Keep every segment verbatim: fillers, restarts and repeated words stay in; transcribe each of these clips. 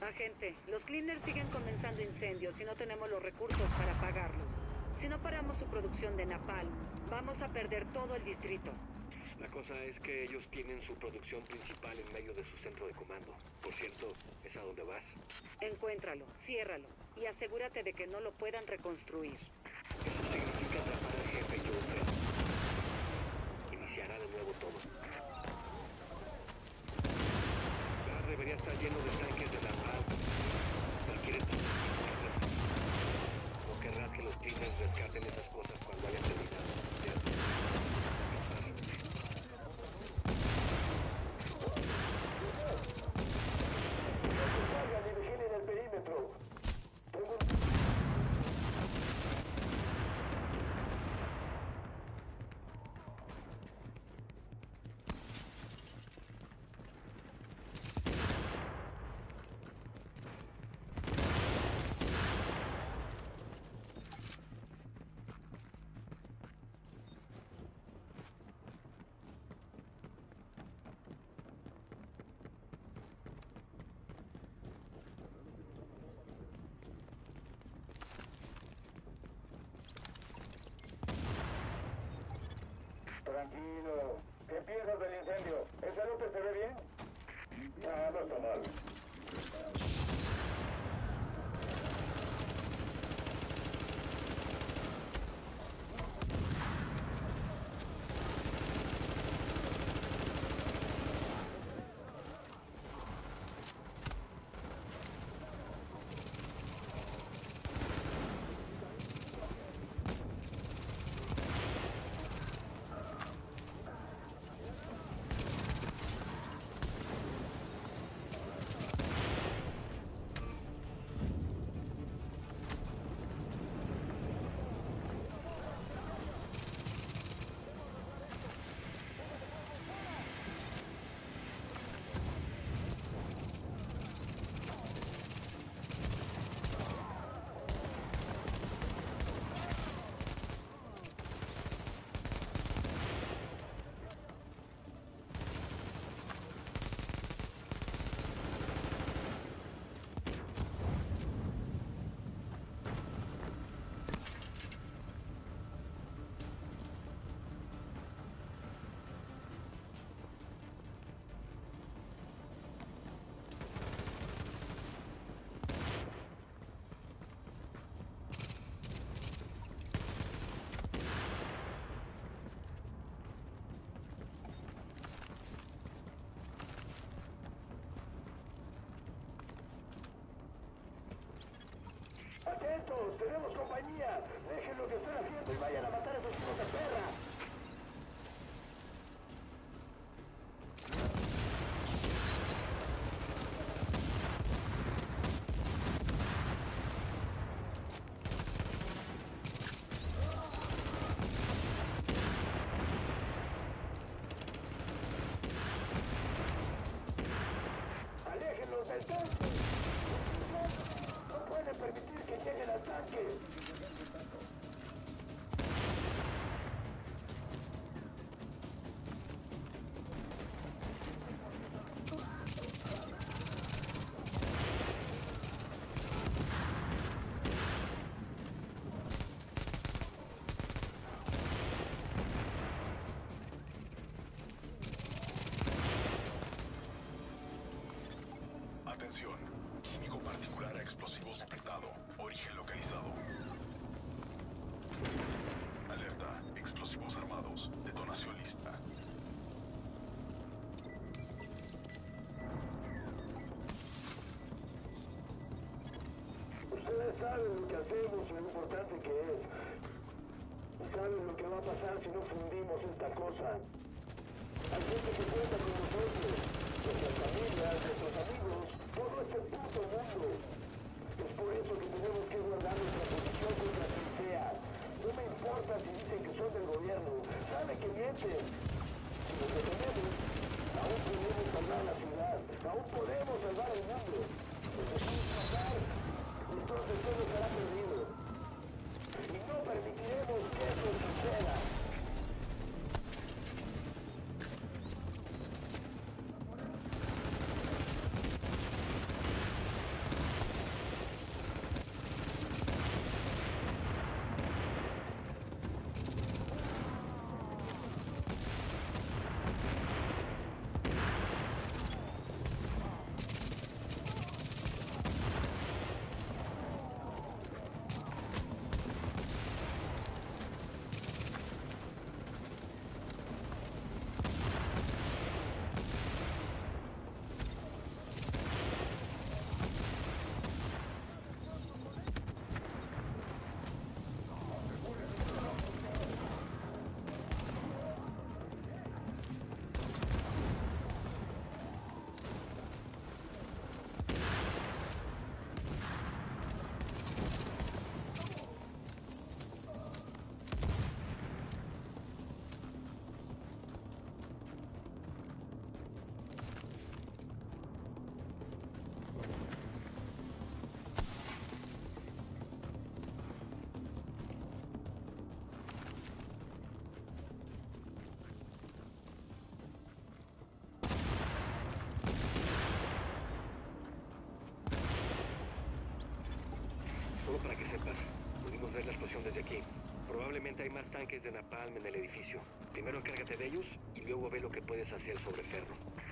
Agente, los cleaners siguen comenzando incendios y no tenemos los recursos para apagarlos. Si no paramos su producción de napalm, vamos a perder todo el distrito. La cosa es que ellos tienen su producción principal en medio de su centro de comando. Por cierto, ¿es a dónde vas? Encuéntralo, ciérralo y asegúrate de que no lo puedan reconstruir. Eso significa atrapar al jefe Joker. Iniciará de nuevo todo. Ya debería estar lleno de tanques de napalm. Cualquier no querrás que los cleaners rescaten esas cosas cuando hayan terminado, ¿cierto? Salgan y vigilen el perímetro. Tengo un... Tranquilo. ¿Qué piensas del incendio? ¿Ese lote se ve bien? Ah, no está mal. ¡Atentos! ¡Tenemos compañía! Dejen lo que están haciendo y vayan a matar a esos hijos de perra. ¡Aléjenlos del tanque! ¡No pueden permitir que lleguen al tanque! Atención. Químico particular a explosivos detectado. Origen localizado. Alerta. Explosivos armados. Detonación lista. Ustedes saben lo que hacemos y lo importante que es. Y saben lo que va a pasar si no fundimos esta cosa. Hay gente que cuenta con nosotros, nuestras familias, nuestros amigos, todo este puto mundo. Es por eso que tenemos que guardar nuestra posición contra quien sea. No me importa si dicen que son del gobierno. Sabe que mienten. Si lo que tenemos, aún podemos salvar la ciudad. Aún podemos salvar el mundo. Lo dejamos pasar, entonces todo estará perdido. Y no permitiremos que eso suceda. Solo para que sepas, pudimos ver la explosión desde aquí. Probablemente hay más tanques de napalm en el edificio. Primero encárgate de ellos y luego ve lo que puedes hacer sobre Ferro.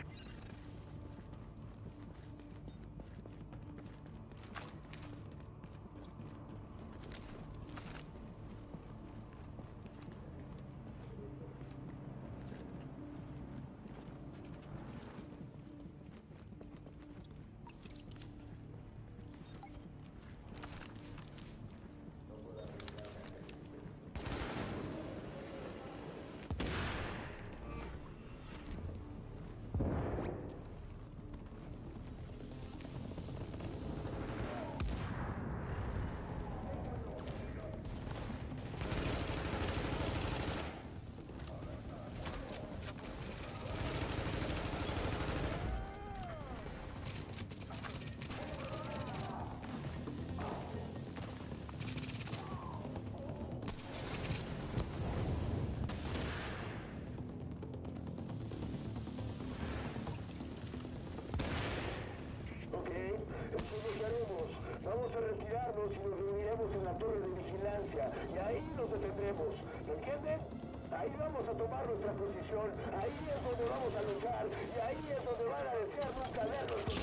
Vamos a retirarnos y nos reuniremos en la torre de vigilancia. Y ahí nos detendremos. ¿Me entienden? Ahí vamos a tomar nuestra posición. Ahí es donde vamos a luchar. Y ahí es donde van a desear nunca vernos.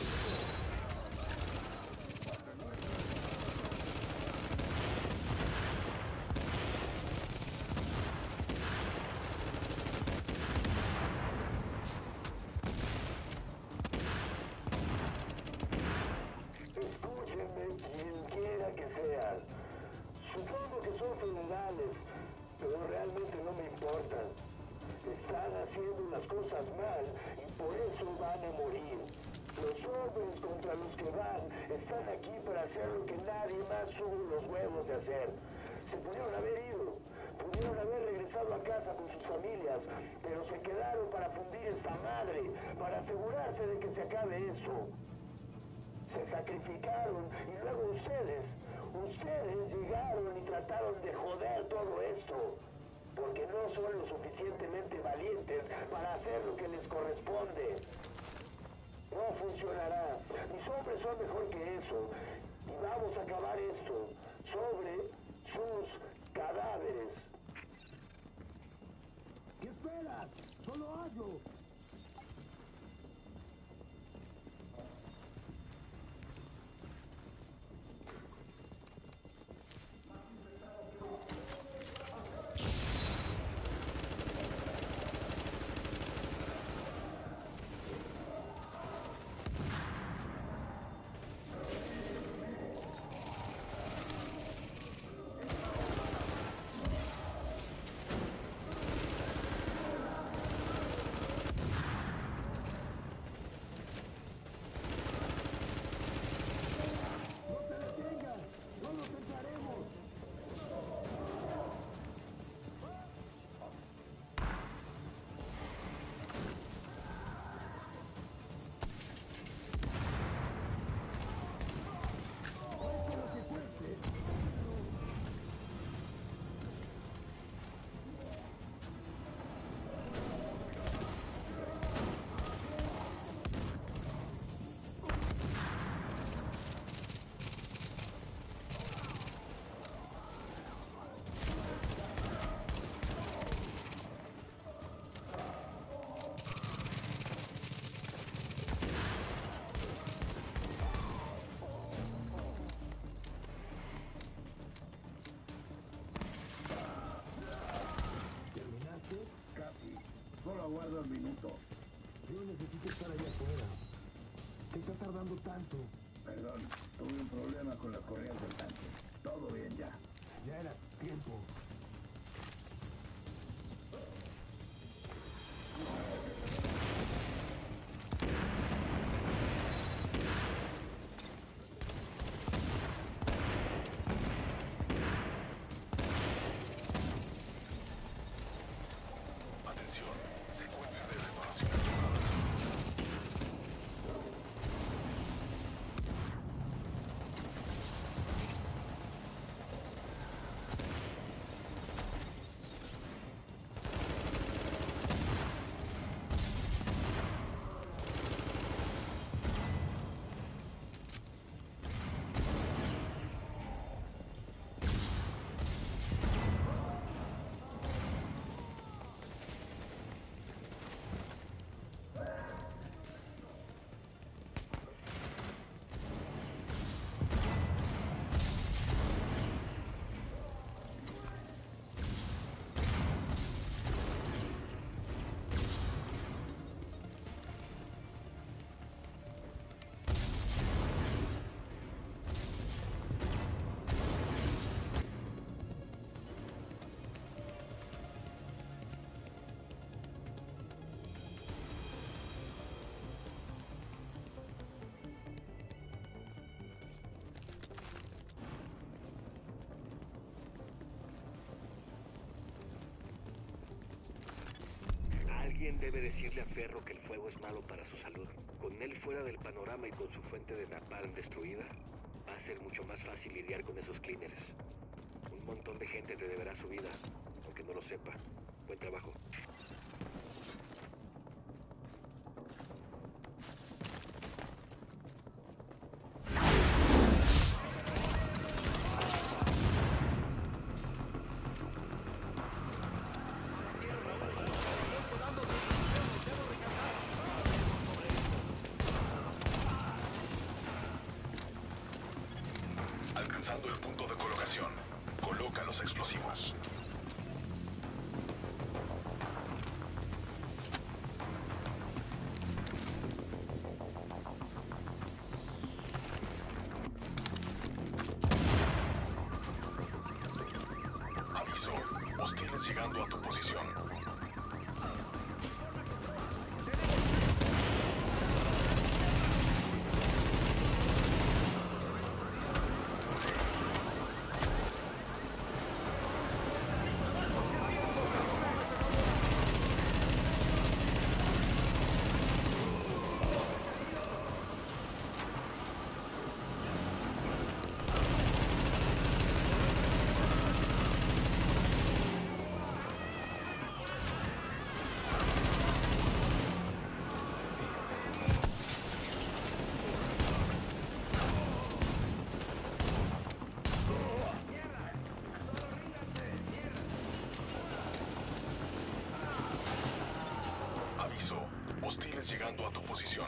Pero realmente no me importan. Están haciendo las cosas mal y por eso van a morir. Los hombres contra los que van están aquí para hacer lo que nadie más tuvo los huevos de hacer. Se pudieron haber ido, pudieron haber regresado a casa con sus familias, pero se quedaron para fundir esta madre, para asegurarse de que se acabe eso. Se sacrificaron y luego ustedes, ustedes llegaron y trataron de joder todo esto, porque no son lo suficientemente valientes para hacer lo que les corresponde. No funcionará. Mis hombres son mejor que eso, y vamos a acabar esto sobre sus cadáveres. ¿Qué esperas? ¡Solo hazlo! Alguien debe decirle a Ferro que el fuego es malo para su salud. Con él fuera del panorama y con su fuente de napalm destruida, va a ser mucho más fácil lidiar con esos cleaners. Un montón de gente te deberá su vida, aunque no lo sepa. Buen trabajo. Alcanzando el punto de colocación, coloca los explosivos. Aviso, hostiles llegando a tu posición. Aviso, hostiles llegando a tu posición.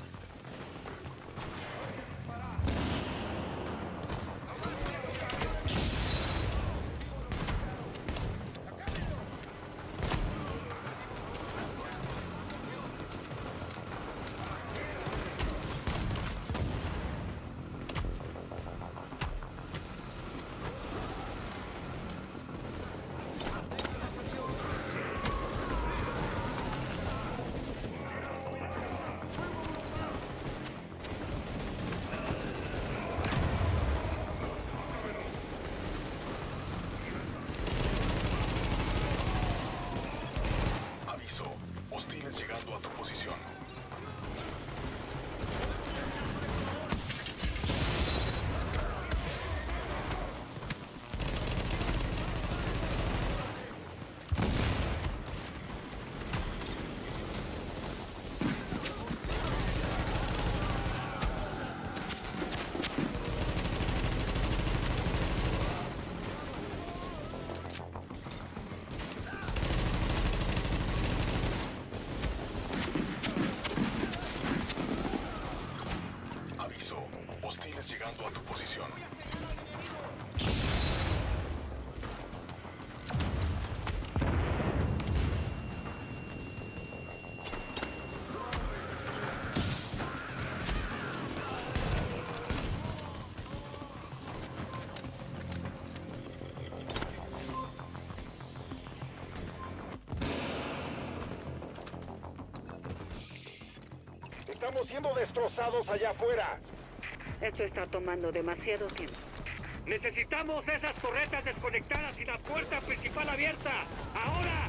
Aviso, hostiles llegando a tu posición. Aviso, hostiles llegando a tu posición. Estamos siendo destrozados allá afuera. Esto está tomando demasiado tiempo. ¡Necesitamos esas torretas desconectadas y la puerta principal abierta! ¡Ahora!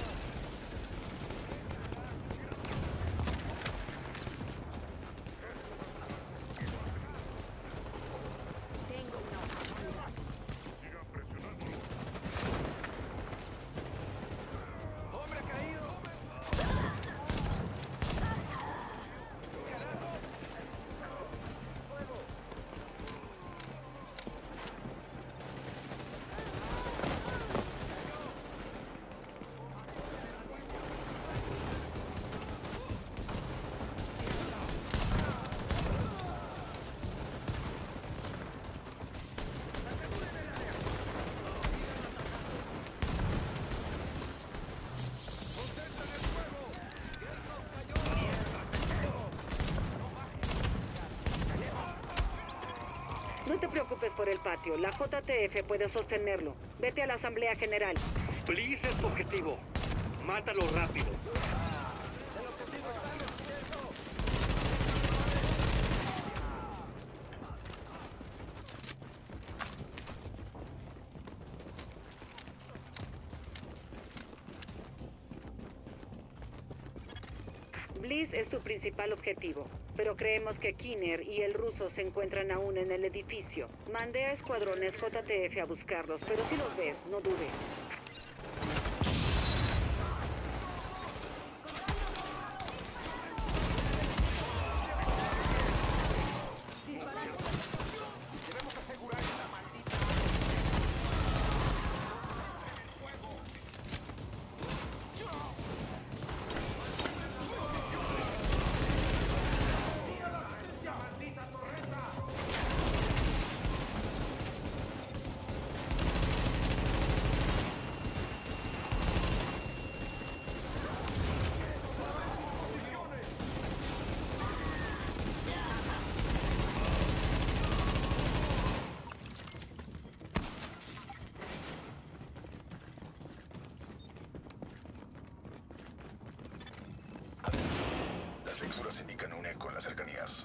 No te preocupes por el patio. La J T F puede sostenerlo. Vete a la Asamblea General. Bliss es tu objetivo. Mátalo rápido. Bliss es tu principal objetivo, pero creemos que Kinner y el ruso se encuentran aún en el edificio. Mandé a escuadrones J T F a buscarlos, pero si los ves, no dudes. Las lecturas indican un eco en las cercanías.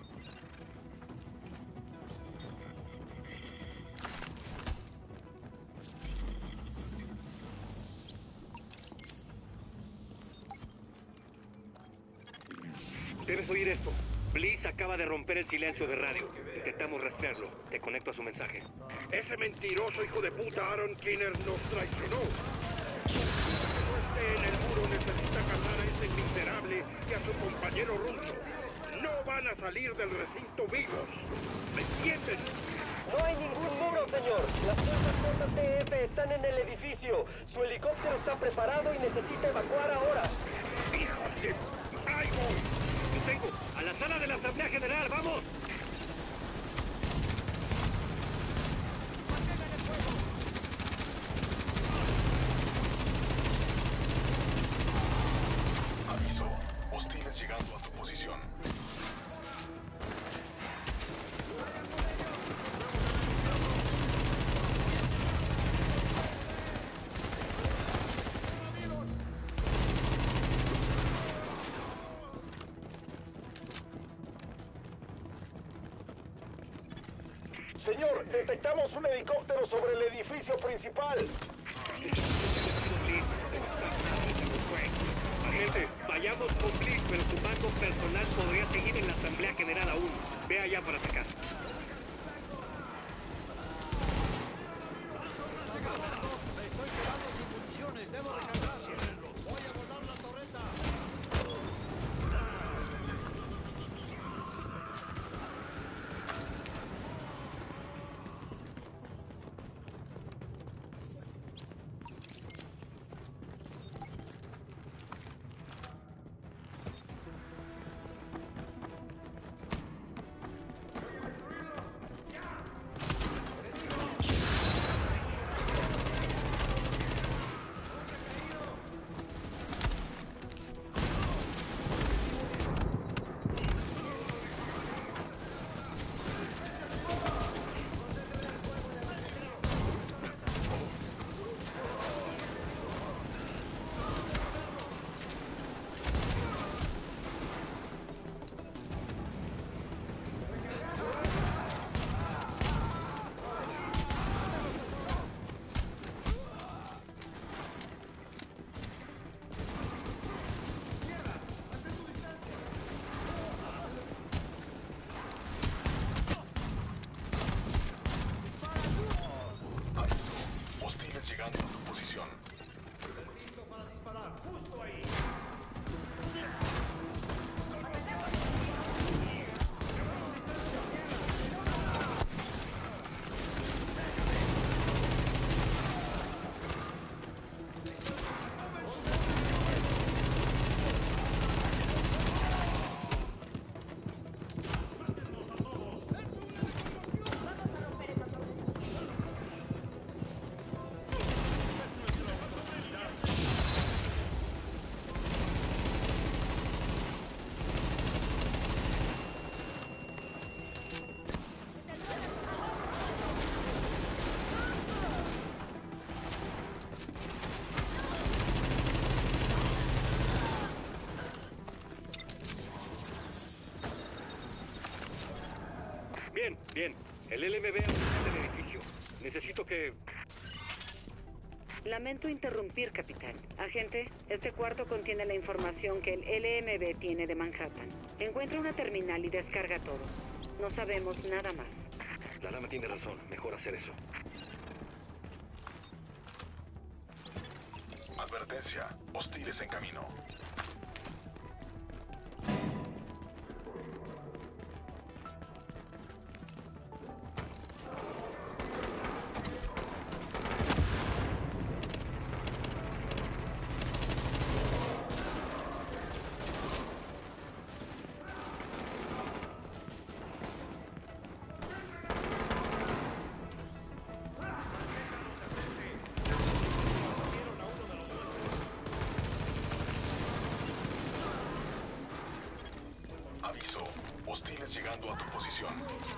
Debes oír esto. Bliss acaba de romper el silencio de radio. Intentamos rastrearlo. Te conecto a su mensaje. Ese mentiroso hijo de puta Aaron Kinner nos traicionó. No esté en el muro, necesita calmar a ese miserable y a su compañero ruso. No van a salir del recinto vivos. ¿Me entienden? No hay ningún muro, señor. Las fuerzas J T F están en el edificio. Su helicóptero está preparado y necesita evacuar ahora. ¡Hijos de... ¡Ahí voy! ¡Lo tengo! ¡A la sala de la Asamblea General! ¡Vamos! Aviso. Hostiles llegando a tu posición. Señor, detectamos un helicóptero sobre el edificio principal. Agente, vayamos con Bliss, pero su mando personal podría seguir en la Asamblea General aún. Ve allá para atacar. Llegando a tu posición. Bien, bien. El L M B está en el edificio. Necesito que... Lamento interrumpir, capitán. Agente, este cuarto contiene la información que el L M B tiene de Manhattan. Encuentra una terminal y descarga todo. No sabemos nada más. La dama tiene razón. Mejor hacer eso. Advertencia. Hostiles en camino. Aviso. Hostiles llegando a tu posición.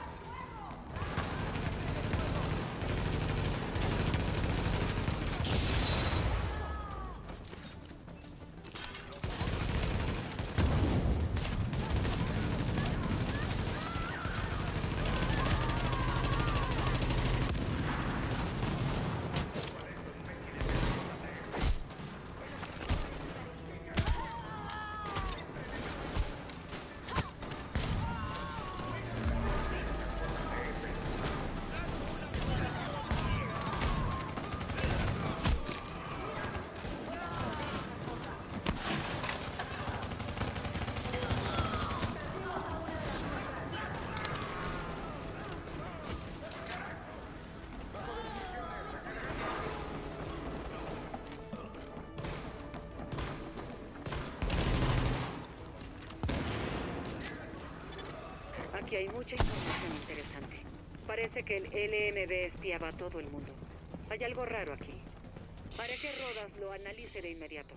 Aquí hay mucha información interesante. Parece que el L M B espiaba a todo el mundo. Hay algo raro aquí. Haré que Rodas lo analice de inmediato.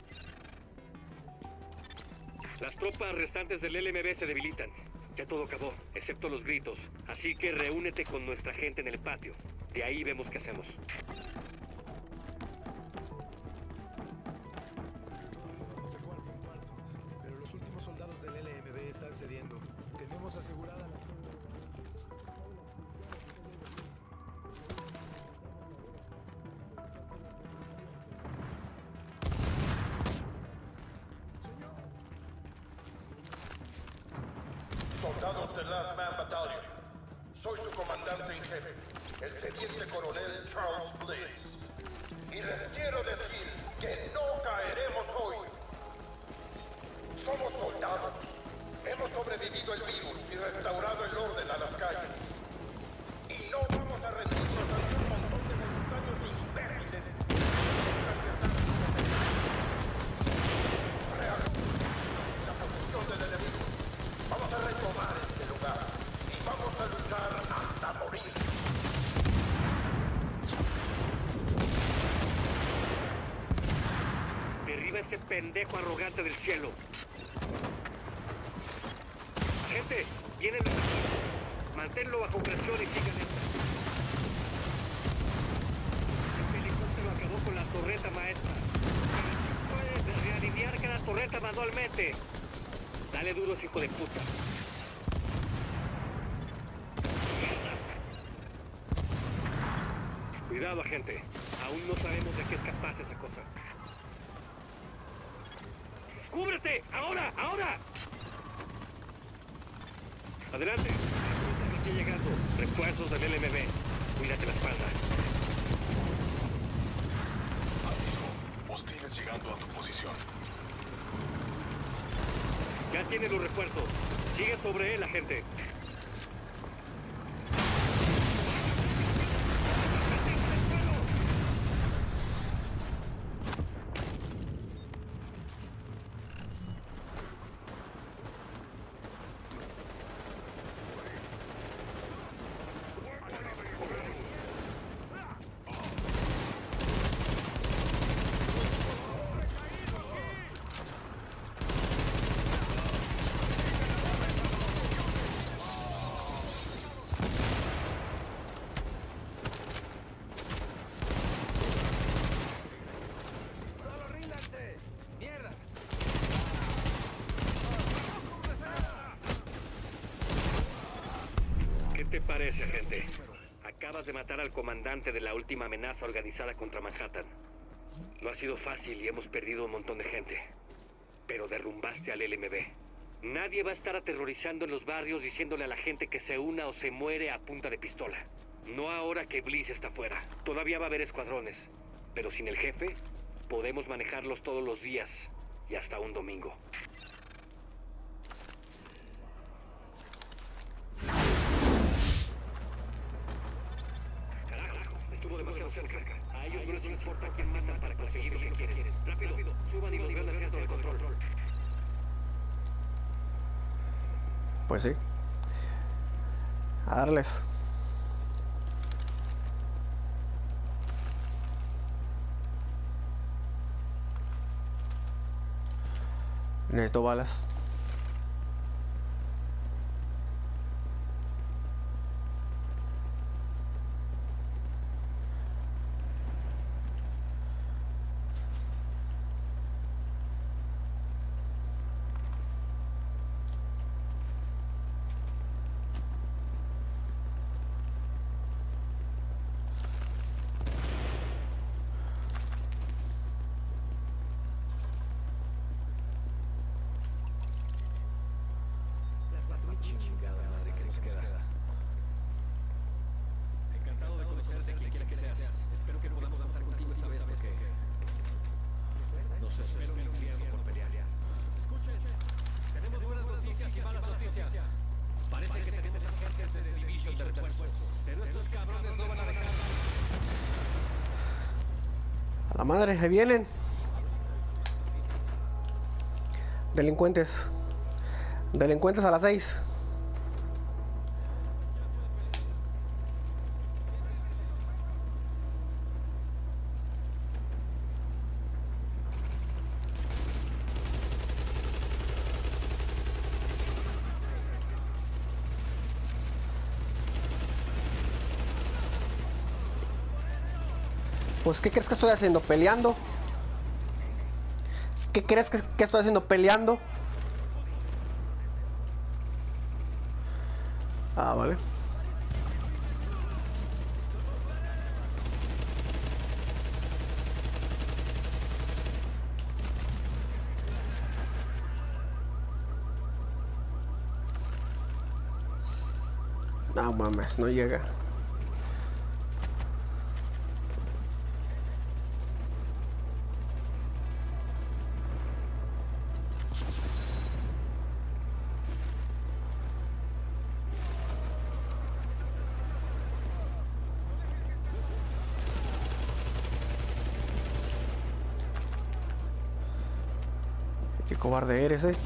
Las tropas restantes del L M B se debilitan. Ya todo acabó, excepto los gritos. Así que reúnete con nuestra gente en el patio. De ahí vemos qué hacemos. Vamos de cuarto en cuarto, pero los últimos soldados del L M B están cediendo. Tenemos asegurada la... Soldados del Last Man Battalion, soy su comandante en jefe, el teniente coronel Charles Bliss. Y les quiero decir que no caeremos hoy. Somos soldados. Hemos sobrevivido el virus y restaurado el orden a las calles. Y no vamos a rendirnos ante un montón de voluntarios imbéciles. La posición del enemigo. Vamos a retomar este lugar y vamos a luchar hasta morir. Derriba ese pendejo arrogante del cielo. Gente, vienen los aquí. Manténlo bajo presión y sigan esto. Este helicóptero acabó con la torreta maestra. Puedes realinear cada torreta manualmente. Dale duros, hijo de puta. Cuidado, agente. Aún no sabemos de qué es capaz esa cosa. ¡Cúbrete! ¡Ahora! ¡Ahora! Adelante. Aquí llegando. Refuerzos del L M B. Cuídate la espalda. Aviso. Hostiles llegando a tu posición. Ya tiene los refuerzos. Sigue sobre él, agente. ¿Qué te parece, agente? Acabas de matar al comandante de la última amenaza organizada contra Manhattan. No ha sido fácil y hemos perdido un montón de gente. Pero derrumbaste al L M B. Nadie va a estar aterrorizando en los barrios diciéndole a la gente que se una o se muere a punta de pistola. No ahora que Bliss está fuera. Todavía va a haber escuadrones. Pero sin el jefe, podemos manejarlos todos los días y hasta un domingo. Carajo, estuvo demasiado cerca. A ellos no les importa quién matan para conseguir lo que quieren. Rápido, suban y los vean al centro de control. Pues sí. A darles. Necesito balas. Chingada madre, ¿qué nos queda? Encantado de conocerte, quien quiera que seas. Espero que podamos contar contigo esta vez porque nos espera un infierno por pelear. Escuchen, tenemos buenas noticias y malas noticias. Parece que tenemos agentes de The Division de refuerzo, pero estos cabrones no van a dejar. A la madre, ahí vienen. Delincuentes. Delincuentes a las seis. Pues, ¿qué crees que estoy haciendo? ¿Peleando? ¿Qué crees que, que estoy haciendo? ¿Peleando? Ah, vale. No mames, no llega. Qué cobarde eres, eh.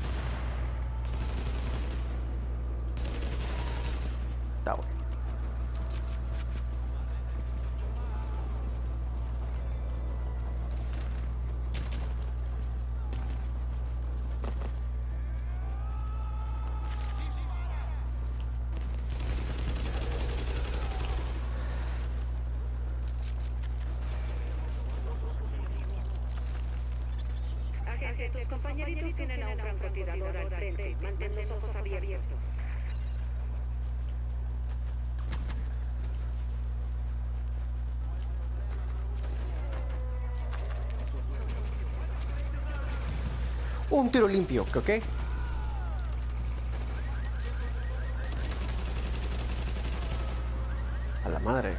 Está bueno. Tus compañeritos tienen a un francotirador al frente. Mantén los ojos abiertos. Un tiro limpio, ¿ok? A la madre.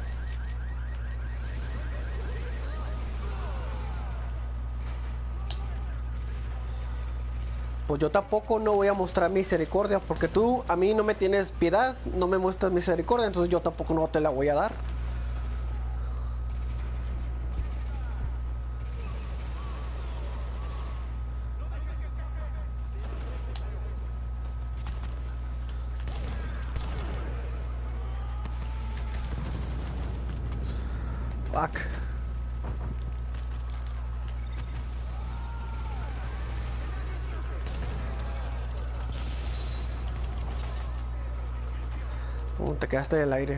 Pues yo tampoco no voy a mostrar misericordia, porque tú a mí no me tienes piedad, no me muestras misericordia, entonces yo tampoco no te la voy a dar. Fuck. Uh, te quedaste en el aire.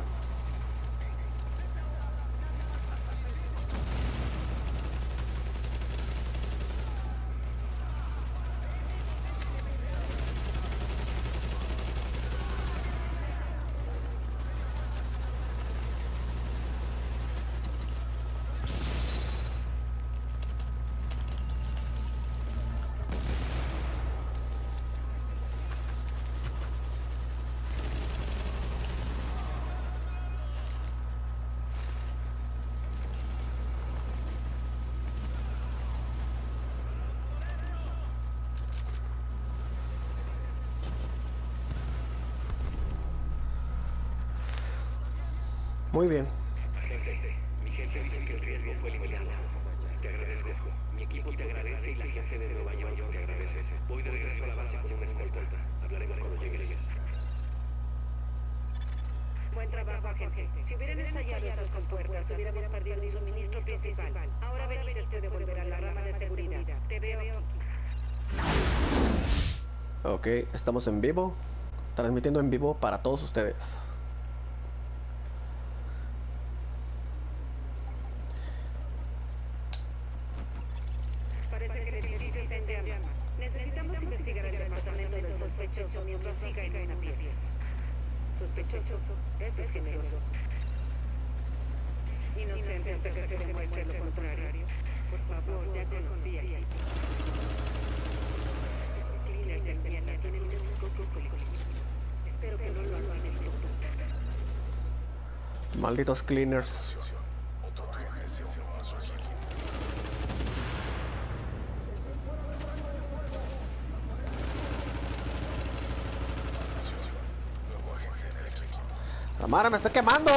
Muy bien. Agente, mi jefe dice que el riesgo fue limitado. Te agradezco. Mi equipo te agradece y la gente de Nueva York te agradece. Voy de regreso a la base con una escolta. Hablaremos cuando llegues. Buen trabajo, agente. Si hubieran estallado esas compuertas, hubiéramos perdido un suministro principal. Ahora Benítez puede volver a la rama de seguridad. Te veo aquí. Ok, estamos en vivo. Transmitiendo en vivo para todos ustedes. Parece que el edificio está en llamas. Necesitamos investigar el departamento del sospechoso mientras siga en una pieza. Sospechoso, eso es generoso. Inocente hasta que se demuestre lo contrario. Por favor, ya conocí aquí. Esos cleaners de Viena tienen un poco colectivo. Espero que no lo hagan en grupo. Malditos cleaners. Otro agente se unió a su equipo. Atención, nuevo agente en el equipo. ¡Tamara, me estoy quemando!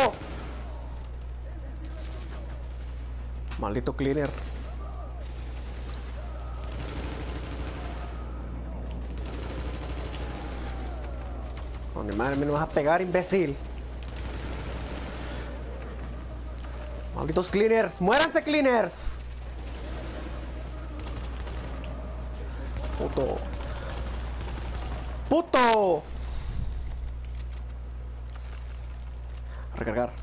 Maldito cleaner. Oh, mi madre, me vas a pegar, imbécil. Malditos cleaners. ¡Muéranse, cleaners! Puto. ¡Puto! Recargar.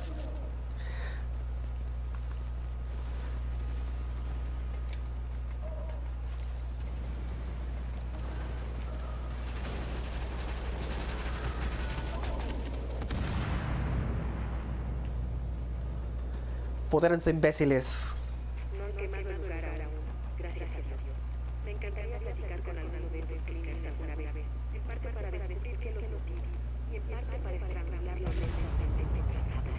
Podérense, imbéciles. No han quemado el lugar aún. Gracias a Dios. Me encantaría platicar con alguno de esos cleaners alguna vez. En parte para descubrir qué los motiva. Y en parte para estrangular la mente trazada.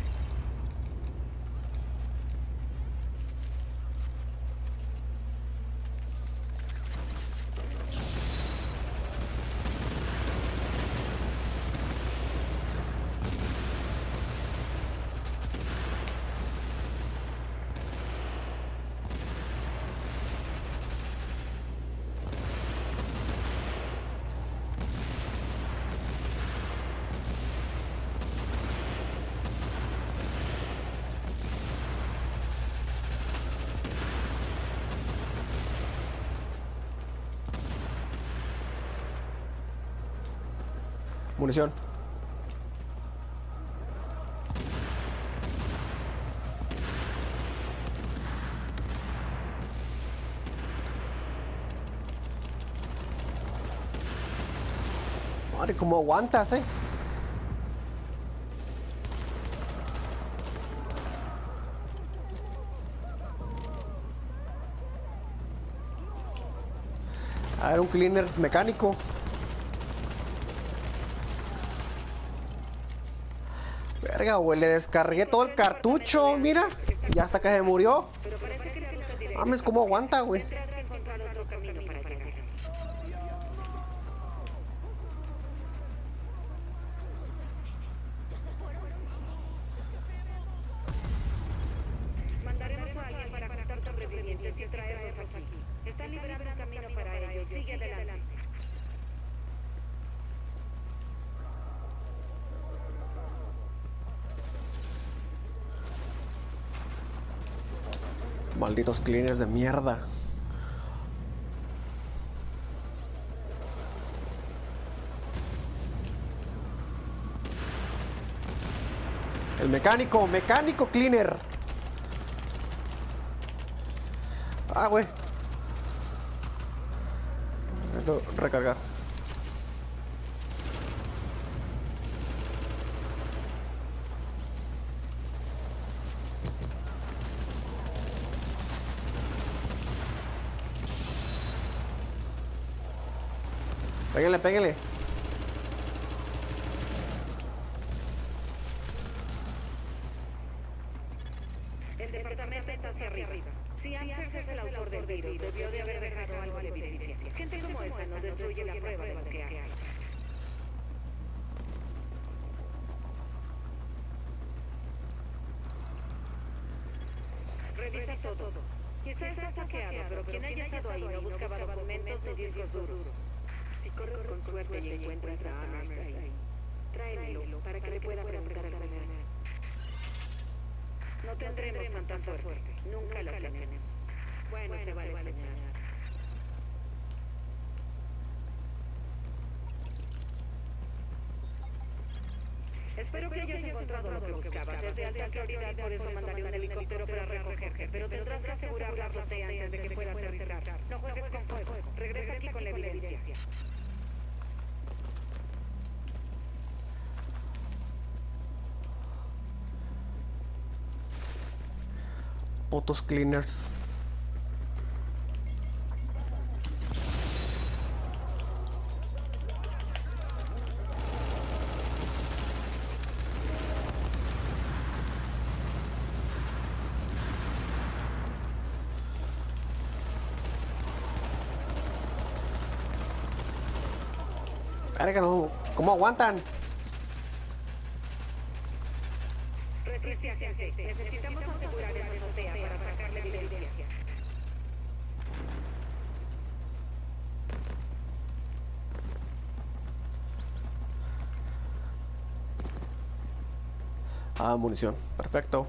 Munición. Madre, ¿cómo aguantas, eh? A ver, un cleaner mecánico. Verga, güey, le descargué todo el cartucho, mira. Y hasta que se murió. Mames, ¿cómo aguanta, güey? Mandaremos a alguien para contar sobrevivientes y traerlos aquí. Están liberando un camino para ellos. Sigue adelante. Malditos cleaners de mierda. El mecánico, mecánico cleaner. Ah, güey. Necesito recargar. Péguenle, péguenle. El departamento está hacia arriba. Si Anders es el autor del virus, debió de haber dejado algo de evidencia. Gente como esa no destruye la prueba de lo que hace. Revisa todo. Quizá está hackeado, pero quien haya estado ahí no buscaba documentos ni discos duros. Si corres con suerte y encuentras a Amherst ahí, tráemelo para que le pueda preguntar al general. No tendremos tanta suerte. Nunca la tenemos. Bueno, se vale soñar. Espero que hayas encontrado lo que buscabas. Es de alta prioridad, por eso mandaré un helicóptero para recogerte. Pero tendrás que asegurar la azotea antes de que pueda aterrizar. No juegues con fuego. Regresa aquí con la evidencia. Putos cleaners. Verga, no. ¿Cómo aguantan? Resiste, agente. Necesitamos asegurar esa azotea para sacarle evidencia. Ah, munición. Perfecto.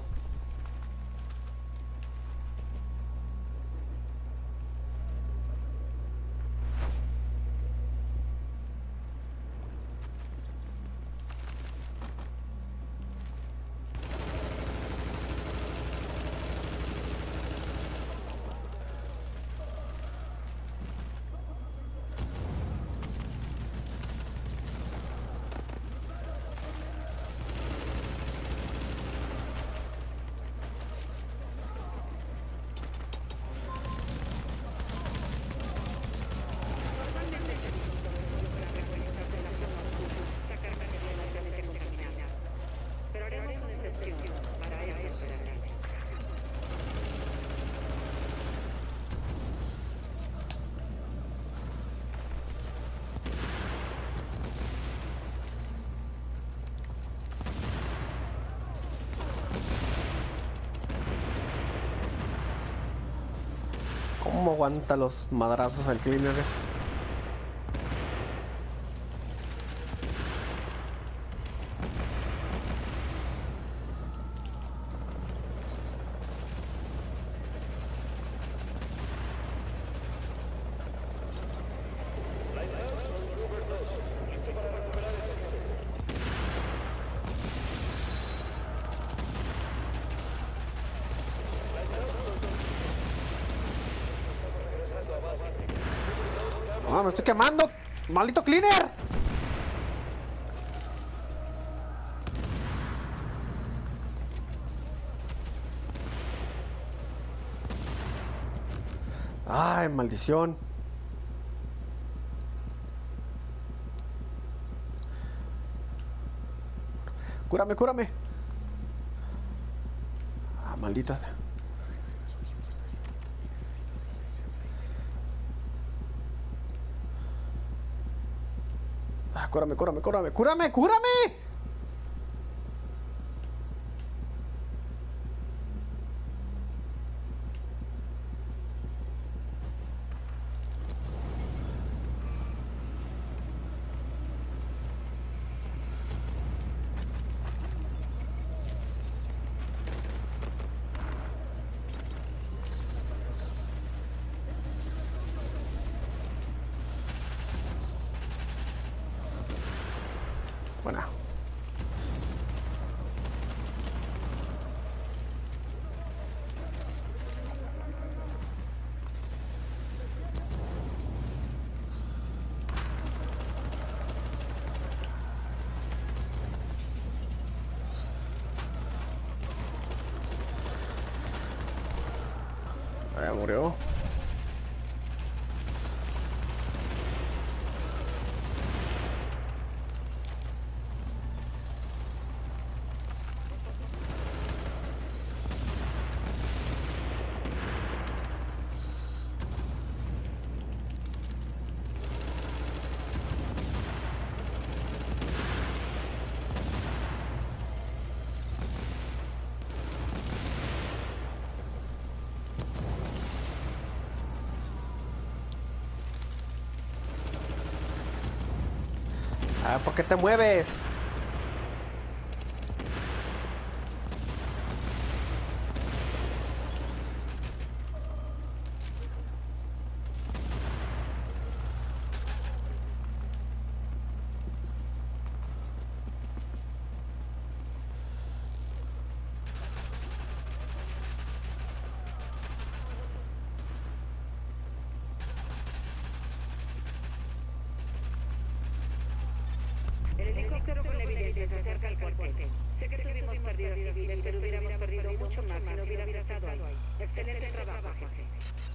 ¿Cómo aguanta los madrazos al cleaner? ¡Ah, me estoy quemando! ¡Maldito cleaner! ¡Ay, maldición! ¡Cúrame, cúrame! ¡Ah, maldita sea! Ah, cúrame, cúrame, cúrame, cúrame, cúrame. Buena. Ya murió. Ah, ¿por qué te mueves? El helicóptero con evidencia se acerca al cuartel. Sé que tuvimos pérdidas civiles, pero hubiéramos perdido mucho más si no hubieras estado ahí. Excelente trabajo, agente.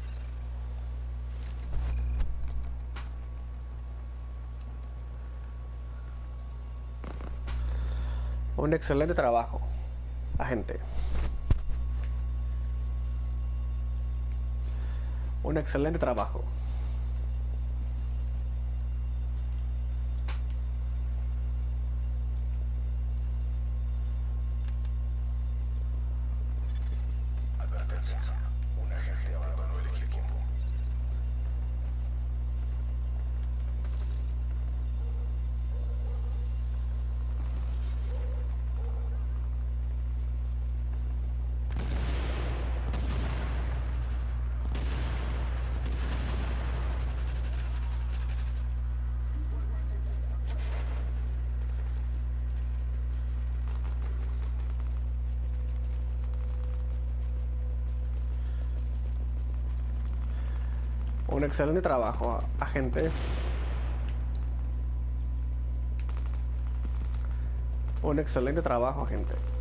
Un excelente trabajo, agente. Un excelente trabajo. Advertencia. Un agente abandonó el equipo. Un excelente trabajo, agente. Un excelente trabajo, agente.